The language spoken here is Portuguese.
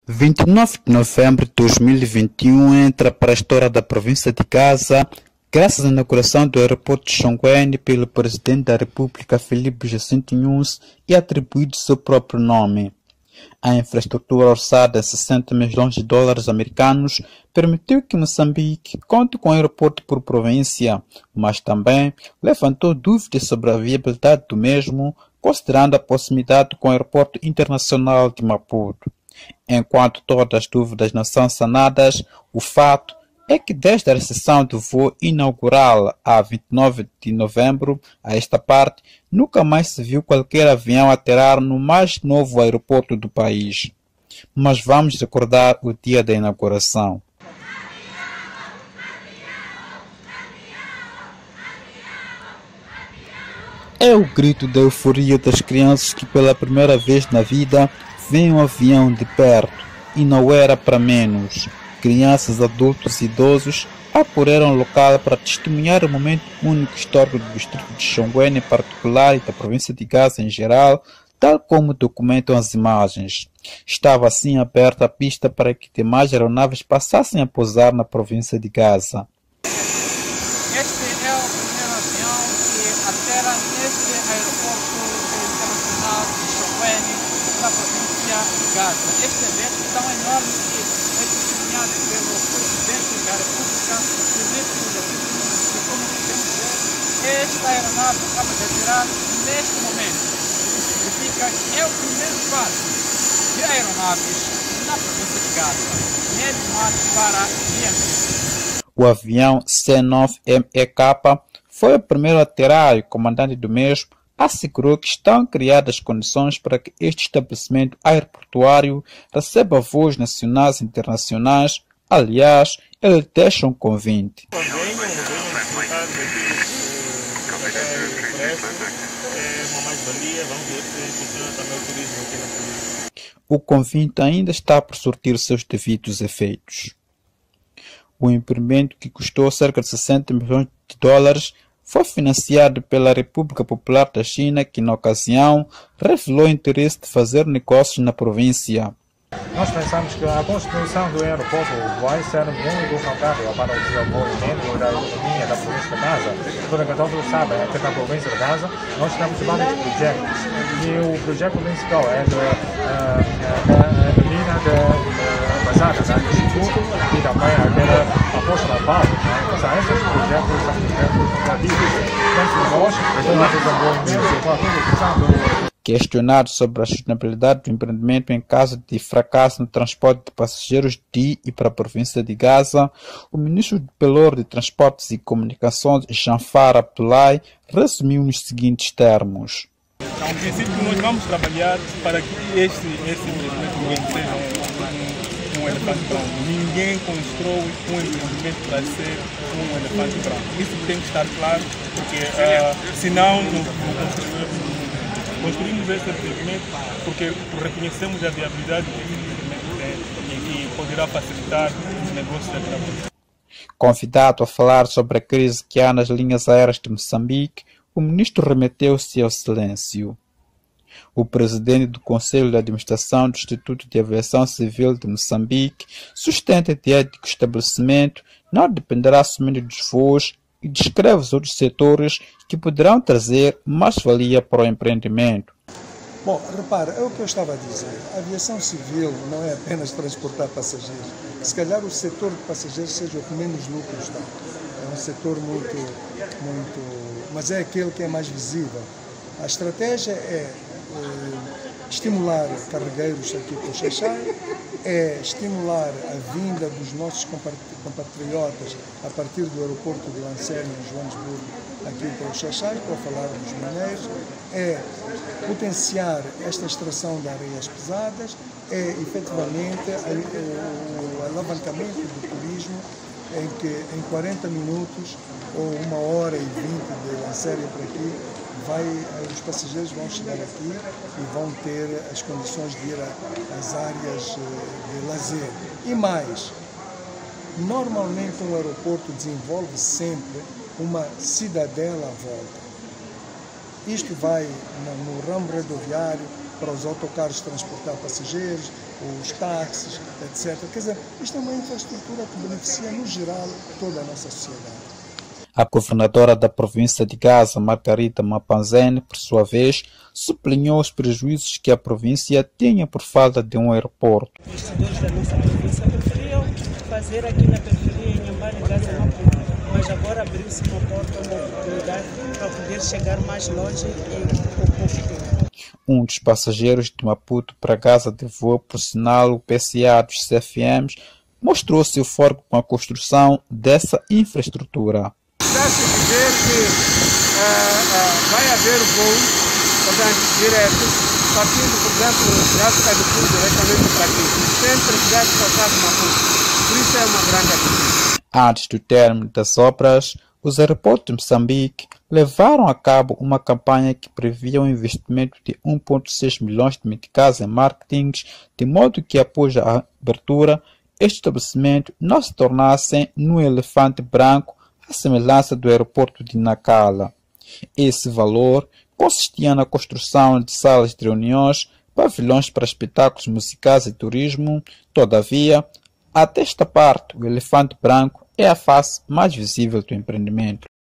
29 de novembro de 2021 entra para a história da província de Gaza, graças à inauguração do aeroporto de Xongweni pelo presidente da República Filipe Jacinto Nunes e atribuído seu próprio nome. A infraestrutura orçada em 60 milhões de dólares americanos permitiu que Moçambique conte com o aeroporto por província, mas também levantou dúvidas sobre a viabilidade do mesmo, considerando a proximidade com o aeroporto internacional de Maputo. Enquanto todas as dúvidas não são sanadas, o fato é que desde a recepção do voo inaugural a 29 de novembro a esta parte, nunca mais se viu qualquer avião aterrar no mais novo aeroporto do país. Mas vamos recordar o dia da inauguração. É o grito da euforia das crianças que pela primeira vez na vida veem um avião de perto, e não era para menos. Crianças, adultos e idosos acorreram ao local para testemunhar o momento único histórico do distrito de Xongweni em particular e da província de Gaza em geral, tal como documentam as imagens. Estava assim aberta a pista para que demais aeronaves passassem a pousar na província de Gaza. Este é o primeiro avião que aterra neste aeroporto internacional de Xongweni, na província de Gaza. Este evento tão enorme que é testemunhado pelo presidente da República, Filipe Jacinto Nunes, que, como podemos ver, esta aeronave acaba de atirar neste momento. Isso significa que é o primeiro passo de aeronaves na província de Gaza, nele mais para GMT. O avião C9MEK foi o primeiro a aterrar e o comandante do mesmo assegurou que estão criadas condições para que este estabelecimento aeroportuário receba voos nacionais e internacionais. Aliás, ele deixa um convite. O convite ainda está por surtir seus devidos efeitos. O empreendimento, que custou cerca de 60 milhões de dólares, foi financiado pela República Popular da China, que na ocasião revelou interesse de fazer negócios na província. Nós pensamos que a construção do aeroporto vai ser muito favorável para o desenvolvimento da economia da província de Gaza. Porque todos sabem que na província de Gaza nós temos vários projetos. E o projeto principal é a mina basada no Instituto e também aquela aposta na Pau. Esses projetos são projetos criativos. Então, nós, o desenvolvimento com a construção do Questionado sobre a sustentabilidade do empreendimento em caso de fracasso no transporte de passageiros de e para a província de Gaza, o ministro do Pelour de Transportes e Comunicações, Janfar Abdullahi, resumiu nos seguintes termos. Em princípio, nós vamos trabalhar para que este empreendimento seja um elefante branco. Ninguém constrói um empreendimento para ser um elefante branco. Isso tem que estar claro, porque senão não construímos este empreendimento porque reconhecemos a viabilidade que esse empreendimento tem e que poderá facilitar os negócios da província. Convidado a falar sobre a crise que há nas linhas aéreas de Moçambique, o ministro remeteu-se ao silêncio. O presidente do Conselho de Administração do Instituto de Aviação Civil de Moçambique sustenta a ideia de que o estabelecimento não dependerá somente dos voos e descreve os outros setores que poderão trazer mais-valia para o empreendimento. Bom, repara, é o que eu estava a dizer. A aviação civil não é apenas transportar passageiros. Se calhar o setor de passageiros seja o que menos lucros dá. É um setor mas é aquele que é mais visível. A estratégia é estimular carregueiros aqui para o Xai-Xai, é estimular a vinda dos nossos compatriotas a partir do aeroporto de Lancerne, em Joanesburgo, aqui para o Xai-Xai, para falar dos mineiros, é potenciar esta extração de areias pesadas, é efetivamente o alavancamento do turismo, em que em 40 minutos ou 1h20 de Lancerne para aqui, os passageiros vão chegar aqui e vão ter as condições de ir às áreas de lazer. E mais, normalmente um aeroporto desenvolve sempre uma cidadela à volta. Isto vai no ramo rodoviário, para os autocarros transportar passageiros, os táxis, etc. Quer dizer, isto é uma infraestrutura que beneficia, no geral, toda a nossa sociedade. A governadora da província de Gaza, Margarita Mapanzene, por sua vez, sublinhou os prejuízos que a província tinha por falta de um aeroporto. Os investidores da nossa província preferiam fazer aqui na periferia, em Nhambane, Gaza não podia. Mas agora abriu-se uma porta, uma oportunidade para poder chegar mais longe e com pouco tempo. Um dos passageiros de Maputo para Gaza de voo, por sinal o PCA dos CFMs, mostrou seu forgo com a construção dessa infraestrutura. Está-se a dizer que vai haver voos, portanto, diretos, partindo, por exemplo, de África do Sul diretamente para aqui, sem precisar de passar de Maputo. Por isso é uma grande alegria. Antes do término das obras, os aeroportos de Moçambique levaram a cabo uma campanha que previa um investimento de 1,6 milhões de meticais em marketing, de modo que após a abertura, este estabelecimento não se tornasse no elefante branco à semelhança do aeroporto de Nacala. Esse valor consistia na construção de salas de reuniões, pavilhões para espetáculos musicais e turismo. Todavia, até esta parte, o elefante branco é a face mais visível do empreendimento.